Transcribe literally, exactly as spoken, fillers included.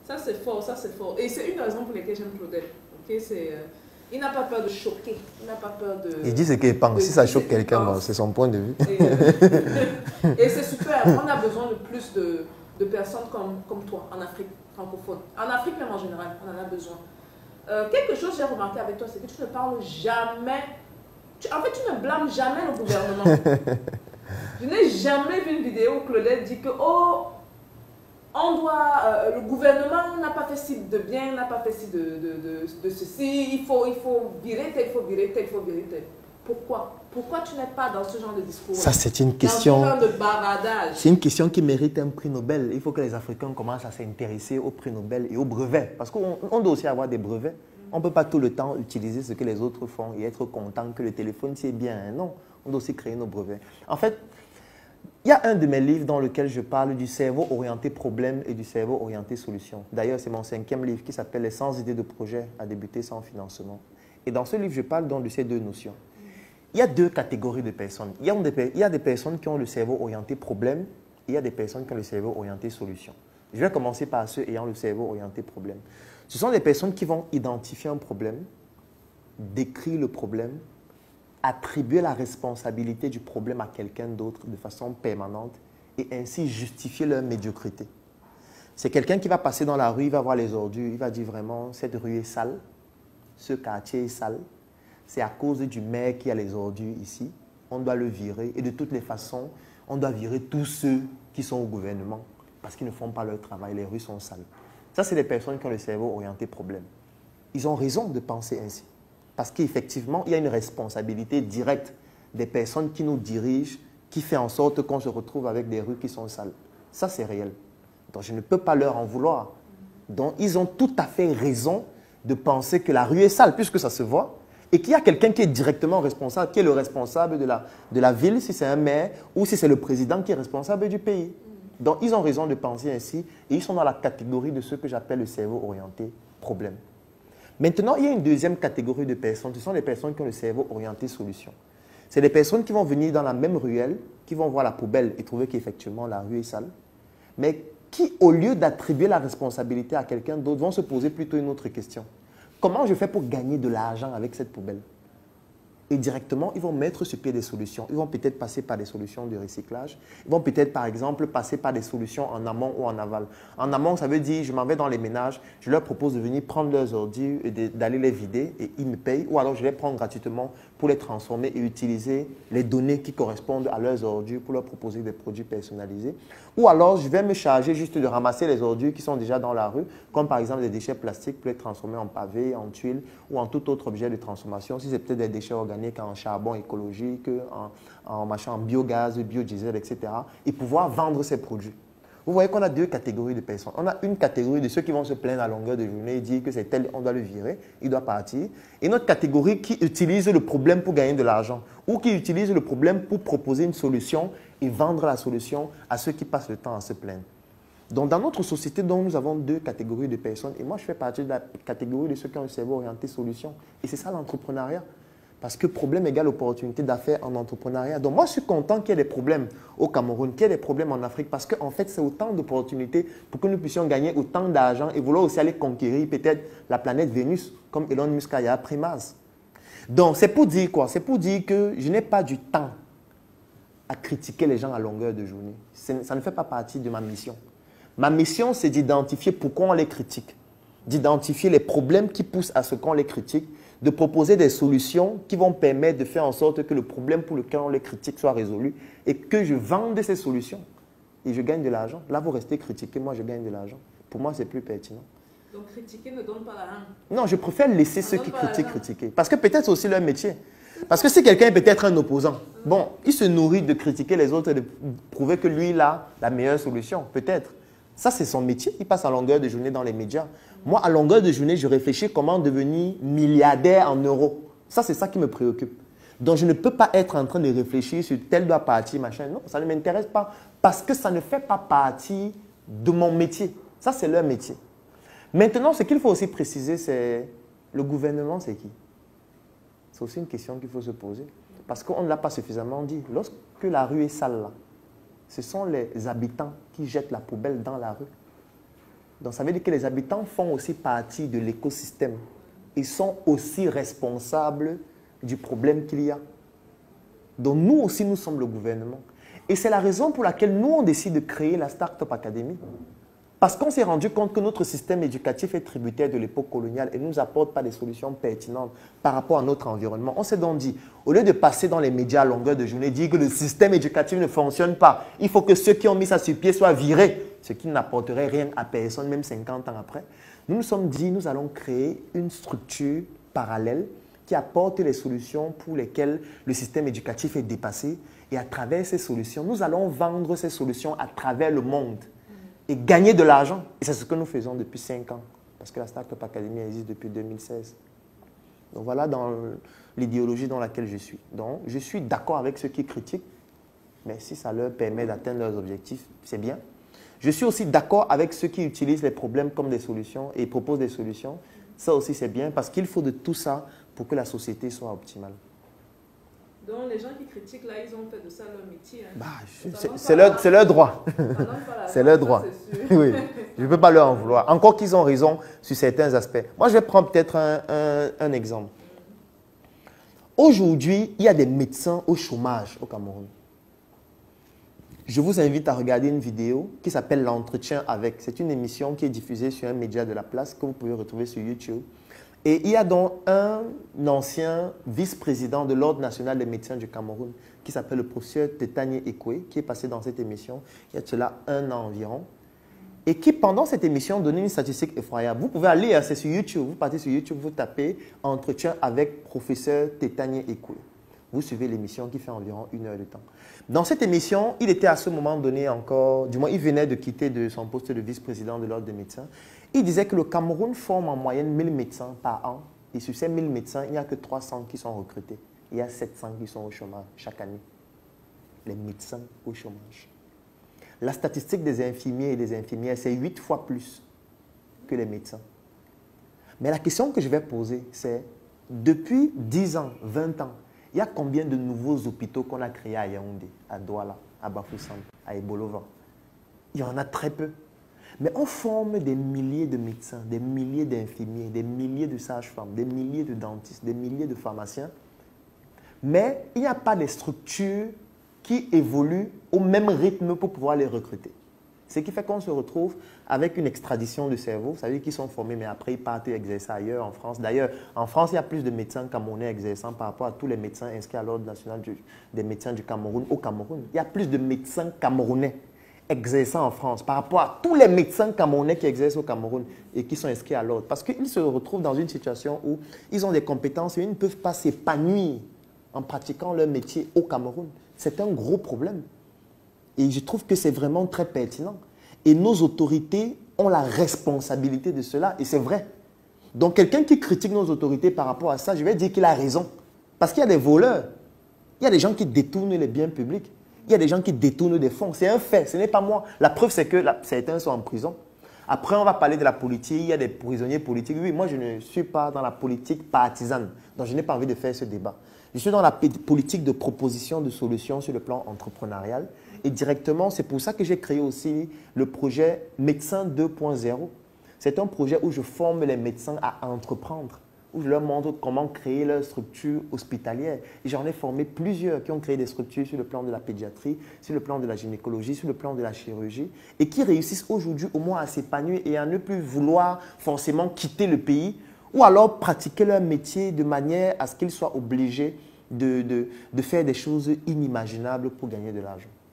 Ça, c'est fort, ça, c'est fort. Et c'est une raison pour laquelle j'aime Claudel. Okay? Euh, il n'a pas peur de choquer. Il n'a pas peur de... Il dit ce qu'il pense. Si ça choque quelqu'un, bon, c'est son point de vue. Et, euh, et c'est super. On a besoin de plus de, de personnes comme, comme toi en Afrique francophone. En Afrique même en général, on en a besoin. Euh, quelque chose que j'ai remarqué avec toi, c'est que tu ne parles jamais... Tu, en fait, tu ne blâmes jamais le gouvernement. Je n'ai jamais vu une vidéo où Claudel dit que... oh, on doit, euh, le gouvernement n'a pas fait ci de bien, n'a pas fait ci de, de, de, de ceci, il faut, il faut virer tel, il faut virer tel, il faut virer tel. Pourquoi? Pourquoi tu n'es pas dans ce genre de discours? Ça, c'est une question. Dans ce genre de bavardage. C'est une question qui mérite un prix Nobel. Il faut que les Africains commencent à s'intéresser au prix Nobel et aux brevets. Parce qu'on on doit aussi avoir des brevets. On ne peut pas tout le temps utiliser ce que les autres font et être content que le téléphone, c'est bien. Non, on doit aussi créer nos brevets. En fait, il y a un de mes livres dans lequel je parle du cerveau orienté problème et du cerveau orienté solution. D'ailleurs, c'est mon cinquième livre qui s'appelle « Les cent idées de projet à débuter sans financement ». Et dans ce livre, je parle donc de ces deux notions. Il y a deux catégories de personnes. Il y a des, il y a des personnes qui ont le cerveau orienté problème et il y a des personnes qui ont le cerveau orienté solution. Je vais commencer par ceux ayant le cerveau orienté problème. Ce sont des personnes qui vont identifier un problème, décrire le problème, attribuer la responsabilité du problème à quelqu'un d'autre de façon permanente et ainsi justifier leur médiocrité. C'est quelqu'un qui va passer dans la rue, il va voir les ordures, il va dire vraiment cette rue est sale, ce quartier est sale, c'est à cause du maire qui a les ordures ici, on doit le virer et de toutes les façons, on doit virer tous ceux qui sont au gouvernement parce qu'ils ne font pas leur travail, les rues sont sales. Ça, c'est des personnes qui ont le cerveau orienté problème. Ils ont raison de penser ainsi. Parce qu'effectivement, il y a une responsabilité directe des personnes qui nous dirigent, qui fait en sorte qu'on se retrouve avec des rues qui sont sales. Ça, c'est réel. Donc, je ne peux pas leur en vouloir. Donc, ils ont tout à fait raison de penser que la rue est sale, puisque ça se voit, et qu'il y a quelqu'un qui est directement responsable, qui est le responsable de la, de la ville, si c'est un maire, ou si c'est le président qui est responsable du pays. Donc, ils ont raison de penser ainsi, et ils sont dans la catégorie de ceux que j'appelle le cerveau orienté problème. Maintenant, il y a une deuxième catégorie de personnes. Ce sont les personnes qui ont le cerveau orienté solution. C'est des personnes qui vont venir dans la même ruelle, qui vont voir la poubelle et trouver qu'effectivement la rue est sale, mais qui, au lieu d'attribuer la responsabilité à quelqu'un d'autre, vont se poser plutôt une autre question. Comment je fais pour gagner de l'argent avec cette poubelle? Et directement, ils vont mettre sur pied des solutions. Ils vont peut-être passer par des solutions de recyclage. Ils vont peut-être, par exemple, passer par des solutions en amont ou en aval. En amont, ça veut dire, je m'en vais dans les ménages, je leur propose de venir prendre leurs ordures et d'aller les vider et ils me payent. Ou alors, je les prends gratuitement pour les transformer et utiliser les données qui correspondent à leurs ordures pour leur proposer des produits personnalisés. Ou alors, je vais me charger juste de ramasser les ordures qui sont déjà dans la rue, comme par exemple des déchets plastiques pour les transformer en pavés, en tuiles ou en tout autre objet de transformation. Si c'est peut-être des déchets organiques, en charbon écologique, en, en, machin, en biogaz, biodiesel, et cetera. Et pouvoir vendre ces produits. Vous voyez qu'on a deux catégories de personnes. On a une catégorie de ceux qui vont se plaindre à longueur de journée et dire que c'est tel, on doit le virer, il doit partir. Et une autre catégorie qui utilise le problème pour gagner de l'argent ou qui utilise le problème pour proposer une solution et vendre la solution à ceux qui passent le temps à se plaindre. Donc, dans notre société, donc, nous avons deux catégories de personnes. Et moi, je fais partie de la catégorie de ceux qui ont le cerveau orienté solution. Et c'est ça l'entrepreneuriat. Parce que problème égale opportunité d'affaires en entrepreneuriat. Donc moi, je suis content qu'il y ait des problèmes au Cameroun, qu'il y ait des problèmes en Afrique, parce qu'en fait, c'est autant d'opportunités pour que nous puissions gagner autant d'argent et vouloir aussi aller conquérir peut-être la planète Vénus, comme Elon Musk a pris Mars. Donc, c'est pour dire quoi? C'est pour dire que je n'ai pas du temps à critiquer les gens à longueur de journée. Ça ne fait pas partie de ma mission. Ma mission, c'est d'identifier pourquoi on les critique, d'identifier les problèmes qui poussent à ce qu'on les critique, de proposer des solutions qui vont permettre de faire en sorte que le problème pour lequel on les critique soit résolu et que je vende ces solutions et je gagne de l'argent. Là, vous restez critiqué, moi je gagne de l'argent. Pour moi, c'est plus pertinent. Donc critiquer ne donne pas l'argent? Non, je préfère laisser ceux qui critiquent critiquer. Parce que peut-être c'est aussi leur métier. Parce que si quelqu'un est peut-être un opposant, bon, il se nourrit de critiquer les autres et de prouver que lui, il a la meilleure solution, peut-être. Ça, c'est son métier. Il passe à longueur de journée dans les médias. Moi, à longueur de journée, je réfléchis comment devenir milliardaire en euros. Ça, c'est ça qui me préoccupe. Donc, je ne peux pas être en train de réfléchir sur tel doit partir, machin. Non, ça ne m'intéresse pas parce que ça ne fait pas partie de mon métier. Ça, c'est leur métier. Maintenant, ce qu'il faut aussi préciser, c'est le gouvernement, c'est qui? C'est aussi une question qu'il faut se poser. Parce qu'on ne l'a pas suffisamment dit. Lorsque la rue est sale, là, ce sont les habitants qui jettent la poubelle dans la rue. Donc ça veut dire que les habitants font aussi partie de l'écosystème. Ils sont aussi responsables du problème qu'il y a. Donc nous aussi, nous sommes le gouvernement. Et c'est la raison pour laquelle nous, on décide de créer la Startup Academy. Parce qu'on s'est rendu compte que notre système éducatif est tributaire de l'époque coloniale et ne nous apporte pas des solutions pertinentes par rapport à notre environnement. On s'est donc dit, au lieu de passer dans les médias à longueur de journée, dire que le système éducatif ne fonctionne pas, il faut que ceux qui ont mis ça sur pied soient virés, ce qui n'apporterait rien à personne, même cinquante ans après. Nous nous sommes dit, nous allons créer une structure parallèle qui apporte les solutions pour lesquelles le système éducatif est dépassé. Et à travers ces solutions, nous allons vendre ces solutions à travers le monde et gagner de l'argent. Et c'est ce que nous faisons depuis cinq ans, parce que la Startup Academy existe depuis deux mille seize. Donc voilà dans l'idéologie dans laquelle je suis. Donc je suis d'accord avec ceux qui critiquent, mais si ça leur permet d'atteindre leurs objectifs, c'est bien. Je suis aussi d'accord avec ceux qui utilisent les problèmes comme des solutions et proposent des solutions. Ça aussi c'est bien, parce qu'il faut de tout ça pour que la société soit optimale. Donc les gens qui critiquent là, ils ont fait de ça leur métier. Hein. Bah, c'est leur, leur droit. C'est leur droit. Oui, je ne peux pas leur en vouloir. Encore qu'ils ont raison sur certains aspects. Moi, je vais prendre peut-être un, un, un exemple. Aujourd'hui, il y a des médecins au chômage au Cameroun. Je vous invite à regarder une vidéo qui s'appelle L'entretien avec. C'est une émission qui est diffusée sur un média de la place que vous pouvez retrouver sur YouTube. Et il y a donc un ancien vice-président de l'Ordre national des médecins du Cameroun qui s'appelle le professeur Tétanié Ekoué, qui est passé dans cette émission il y a de cela un an environ, et qui pendant cette émission donnait une statistique effroyable. Vous pouvez aller, c'est sur YouTube, vous partez sur YouTube, vous tapez « Entretien avec professeur Tétanié Ekoué ». Vous suivez l'émission qui fait environ une heure de temps. Dans cette émission, il était à ce moment donné encore, du moins il venait de quitter de son poste de vice-président de l'Ordre des médecins. Il disait que le Cameroun forme en moyenne mille médecins par an. Et sur ces mille médecins, il n'y a que trois cents qui sont recrutés. Il y a sept cents qui sont au chômage chaque année. Les médecins au chômage. La statistique des infirmiers et des infirmières, c'est huit fois plus que les médecins. Mais la question que je vais poser, c'est depuis dix ans, vingt ans, il y a combien de nouveaux hôpitaux qu'on a créés à Yaoundé, à Douala, à Bafoussam, à Ebolovan? Il y en a très peu. Mais on forme des milliers de médecins, des milliers d'infirmiers, des milliers de sages-femmes, des milliers de dentistes, des milliers de pharmaciens. Mais il n'y a pas de structures qui évoluent au même rythme pour pouvoir les recruter. Ce qui fait qu'on se retrouve avec une extradition de cerveau. Ça veut dire qu'ils sont formés, mais après ils partent exercer ailleurs en France. D'ailleurs, en France, il y a plus de médecins camerounais exerçant par rapport à tous les médecins inscrits à l'Ordre national du, des médecins du Cameroun au Cameroun. Il y a plus de médecins camerounais exerçant en France par rapport à tous les médecins camerounais qui exercent au Cameroun et qui sont inscrits à l'ordre. Parce qu'ils se retrouvent dans une situation où ils ont des compétences et ils ne peuvent pas s'épanouir en pratiquant leur métier au Cameroun. C'est un gros problème. Et je trouve que c'est vraiment très pertinent. Et nos autorités ont la responsabilité de cela. Et c'est vrai. Donc quelqu'un qui critique nos autorités par rapport à ça, je vais dire qu'il a raison. Parce qu'il y a des voleurs. Il y a des gens qui détournent les biens publics. Il y a des gens qui détournent des fonds. C'est un fait, ce n'est pas moi. La preuve, c'est que la, certains sont en prison. Après, on va parler de la politique. Il y a des prisonniers politiques. Oui, moi, je ne suis pas dans la politique partisane. Donc, je n'ai pas envie de faire ce débat. Je suis dans la politique de proposition de solutions sur le plan entrepreneurial. Et directement, c'est pour ça que j'ai créé aussi le projet Médecin deux point zéro. C'est un projet où je forme les médecins à entreprendre, où je leur montre comment créer leur structure hospitalière. Et j'en ai formé plusieurs qui ont créé des structures sur le plan de la pédiatrie, sur le plan de la gynécologie, sur le plan de la chirurgie, et qui réussissent aujourd'hui au moins à s'épanouir et à ne plus vouloir forcément quitter le pays, ou alors pratiquer leur métier de manière à ce qu'ils soient obligés de, de, de faire des choses inimaginables pour gagner de l'argent.